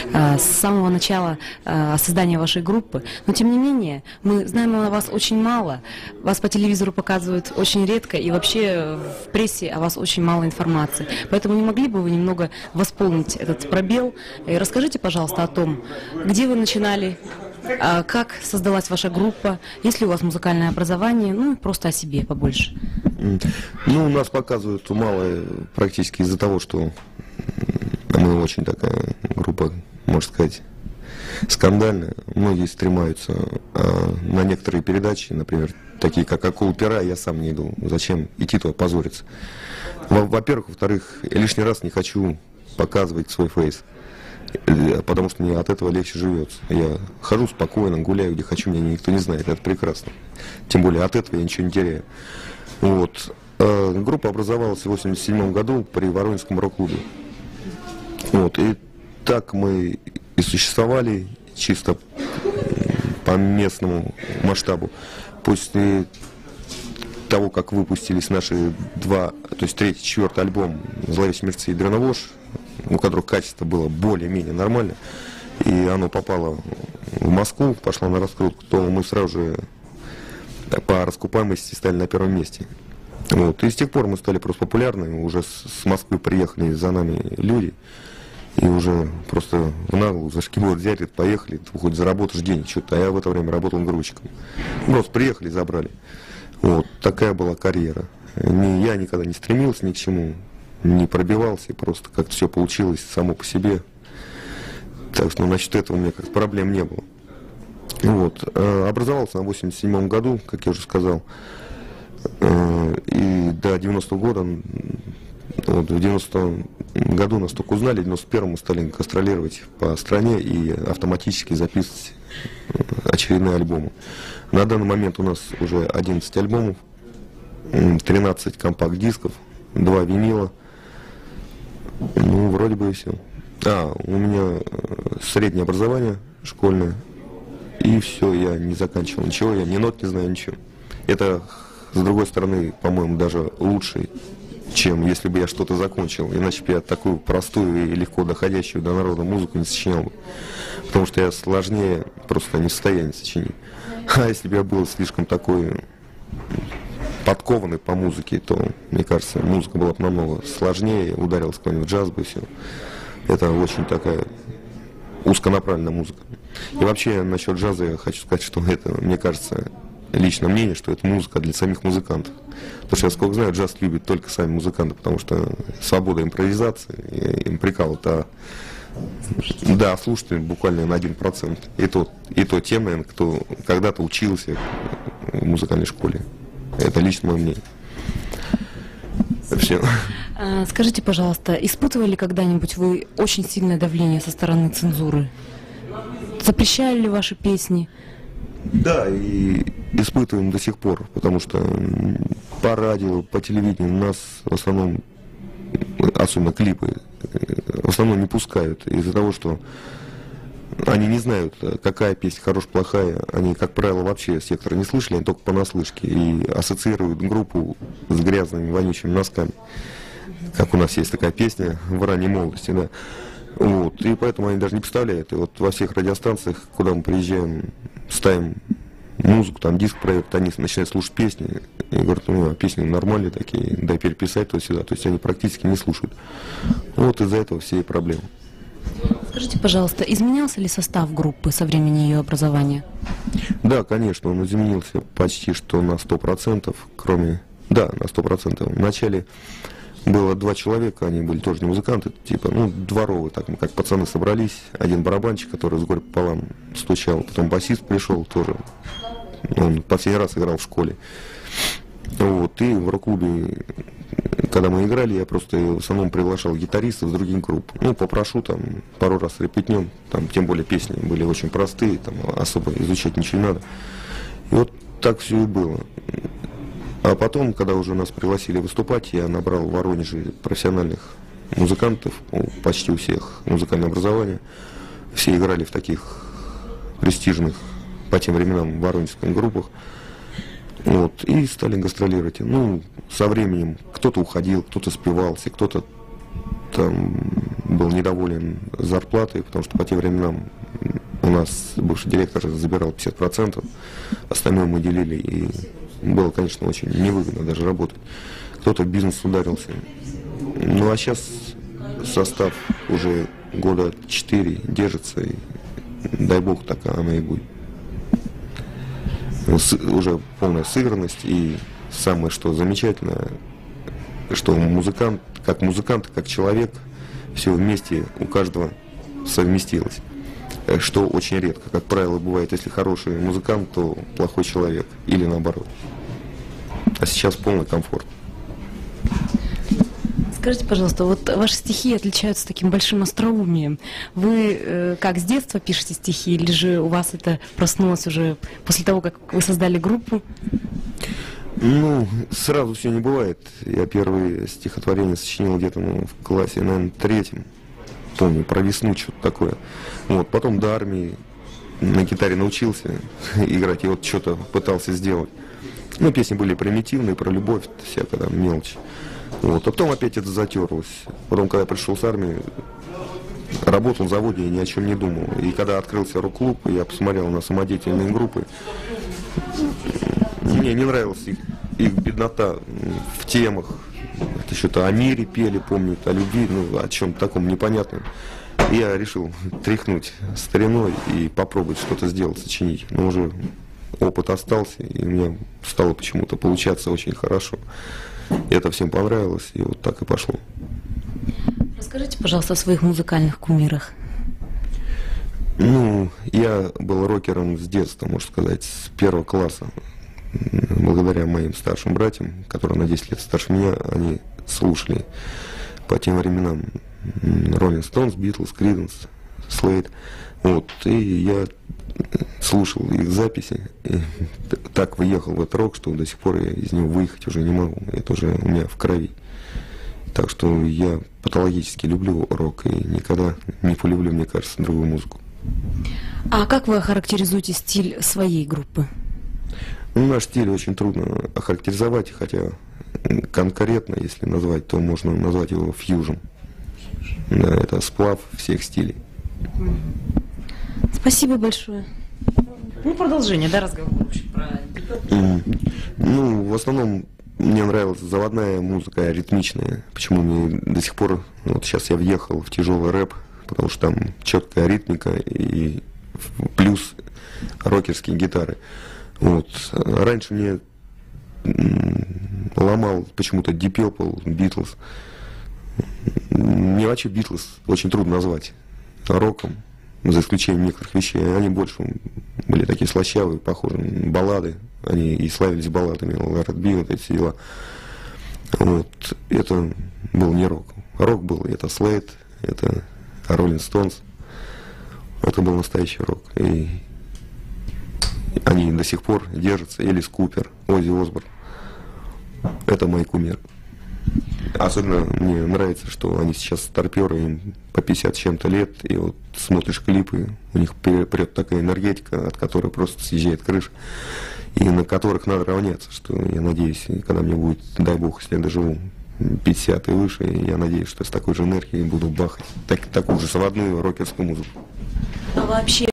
с самого начала создания вашей группы. Но, тем не менее, мы знаем о вас очень мало. Вас по телевизору показывают очень редко, и вообще в прессе о вас очень мало информации. Поэтому не могли бы вы немного восполнить этот пробел? И расскажите, пожалуйста, о том, где вы начинали, как создалась ваша группа, есть ли у вас музыкальное образование, ну, просто о себе побольше. Ну, нас показывают мало практически из-за того, что мы очень такая группа, можно сказать, скандальная. Многие стремаются на некоторые передачи, например, такие как «Акула пера», я сам не иду. Зачем идти туда позориться? Во-первых, во-вторых, я лишний раз не хочу показывать свой фейс, потому что мне от этого легче живется. Я хожу спокойно, гуляю, где хочу, меня никто не знает, это прекрасно. Тем более от этого я ничего не теряю. Вот. Группа образовалась в 1987 году при Воронежском рок-клубе. Вот. И так мы и существовали чисто по местному масштабу. После того, как выпустились наши то есть третий, четвертый альбом «Зловещие мертвецы» и «Драновож», у которых качество было более-менее нормально, и оно попало в Москву, пошло на раскрутку, то мы сразу же по раскупаемости стали на первом месте. Вот. И с тех пор мы стали просто популярны, уже с Москвы приехали за нами люди, и уже просто в наглую за шкибор взяли, поехали, ты хоть заработаешь денег что-то, а я в это время работал грузчиком. Просто приехали, забрали. Вот, такая была карьера. Я никогда не стремился ни к чему, не пробивался, просто как-то все получилось само по себе. Так что насчет этого у меня как-то проблем не было. Вот. Образовался на 1987 году, как я уже сказал, и до 90-го года, вот, в 90-м году нас только узнали, в 91-м мы стали гастролировать по стране и автоматически записывать очередные альбомы. На данный момент у нас уже 11 альбомов, 13 компакт-дисков, 2 винила. Ну, вроде бы и все. У меня среднее образование школьное, и все, я не заканчивал ничего, я ни нот не знаю, ничего. Это, с другой стороны, по-моему, даже лучше, чем если бы я что-то закончил. Иначе бы я такую простую и легко доходящую до народа музыку не сочинял бы. Потому что я сложнее просто не в состоянии сочинить. А если бы я был слишком такой подкованный по музыке, то, мне кажется, музыка была бы намного сложнее, ударилась куда-нибудь в джаз бы и все. Это очень такая узконаправленная музыка. И вообще, насчет джаза я хочу сказать, что это, мне кажется, личное мнение, что это музыка для самих музыкантов. Потому что я сколько знаю, джаз любят только сами музыканты, потому что свобода импровизации, им прикалывает, да, слушатель буквально на 1%. И то тем, наверное, кто когда-то учился в музыкальной школе. Это лично мое мнение. Все. Скажите, пожалуйста, испытывали когда-нибудь вы очень сильное давление со стороны цензуры? Запрещали ли ваши песни? Да, и испытываем до сих пор, потому что по радио, по телевидению нас в основном, особенно клипы, в основном не пускают из-за того, что они не знают, какая песня хорошая, плохая. Они, как правило, вообще сектора не слышали, они только понаслышке и ассоциируют группу с грязными, вонючими носками. Как у нас есть такая песня в ранней молодости, да. Вот. И поэтому они даже не представляют. И вот во всех радиостанциях, куда мы приезжаем, ставим музыку, там диск проект, они начинают слушать песни и говорят, а песни нормальные такие, дай переписать туда-сюда. То есть они практически не слушают. Вот из-за этого все и проблемы. Скажите, пожалуйста, изменялся ли состав группы со времени ее образования? Да, конечно, он изменился почти что на 100%, на 100%. Вначале было 2 человека, они были тоже не музыканты, типа, дворовые, так, как пацаны собрались. Один барабанщик, который с горя пополам стучал, потом басист пришел тоже, он последний раз играл в школе. Вот, и в рок-клубе, когда мы играли, я просто в основном приглашал гитаристов с других групп. Попрошу, там, пару раз репетнем, там, тем более песни были очень простые, там, особо изучать ничего не надо. И вот так все и было. А потом, когда уже нас пригласили выступать, я набрал в Воронеже профессиональных музыкантов, почти у всех музыкальное образование. Все играли в таких престижных по тем временам воронежских группах. Вот, и стали гастролировать. Со временем кто-то уходил, кто-то спивался, кто-то там был недоволен зарплатой, потому что по тем временам у нас бывший директор забирал 50%, остальное мы делили, и было, конечно, очень невыгодно даже работать. Кто-то в бизнес ударился. Ну а сейчас состав уже года 4 держится, и дай бог, так оно и будет. Уже полная сыгранность, и самое что замечательное, что музыкант, как человек, все вместе у каждого совместилось. Что очень редко. Как правило, бывает, если хороший музыкант, то плохой человек. Или наоборот. А сейчас полный комфорт. Скажите, пожалуйста, вот ваши стихи отличаются таким большим остроумием. Вы как, с детства пишете стихи, или же у вас это проснулось уже после того, как вы создали группу? Ну, сразу все не бывает. Я первые стихотворения сочинил где-то в классе, наверное, 3. Помню, про весну, что-то такое. Вот, потом до армии на гитаре научился играть, и вот что-то пытался сделать. Ну, песни были примитивные, про любовь, всякая там мелочь. Вот, а потом опять это затерлось. Потом, когда я пришел с армии, работал в заводе, я ни о чем не думал. И когда открылся рок-клуб, я посмотрел на самодеятельные группы, мне не нравилась их беднота в темах. Это что-то о мире пели, помню, о любви, ну, о чем-то таком непонятном. И я решил тряхнуть стариной и попробовать что-то сделать, сочинить. Но уже опыт остался, и у меня стало почему-то получаться очень хорошо. И это всем понравилось, и вот так и пошло. Расскажите, пожалуйста, о своих музыкальных кумирах. Ну, я был рокером с детства, можно сказать, с 1 класса. Благодаря моим старшим братьям, которые на 10 лет старше меня, они слушали по тем временам Rolling Stones, Beatles, Creedence, Slade. Вот, и я слушал их записи, и так въехал в этот рок, что до сих пор я из него выехать уже не могу. Это уже у меня в крови. Так что я патологически люблю рок и никогда не полюблю, мне кажется, другую музыку. А как вы охарактеризуете стиль своей группы? Ну, наш стиль очень трудно охарактеризовать, хотя конкретно, если назвать, то можно назвать его фьюжн. Да, это сплав всех стилей. Спасибо большое. Ну, продолжение, да, разговора про... Ну, в основном мне нравилась заводная музыка, ритмичная. Почему мне до сих пор, вот сейчас я въехал в тяжелый рэп, потому что там четкая ритмика и плюс рокерские гитары. Вот. Раньше мне ломал почему-то Deep Purple, Beatles. Мне вообще Beatles очень трудно назвать роком, за исключением некоторых вещей. Они больше были такие слащавые, похожи на баллады. Они и славились балладами, R&B, вот эти дела. Вот. Это был не рок. Рок был, это Slade, это Rolling Stones. Это был настоящий рок. И они до сих пор держатся. Элис Купер, Оззи Осборн. Это мои кумиры. Особенно мне нравится, что они сейчас старперы, им по 50 с чем-то лет, и вот смотришь клипы, у них прет такая энергетика, от которой просто съезжает крыша, и на которых надо равняться, что я надеюсь, когда мне будет, дай бог, если я доживу 50 и выше, я надеюсь, что с такой же энергией буду бахать такую же заводную рокерскую музыку. А вообще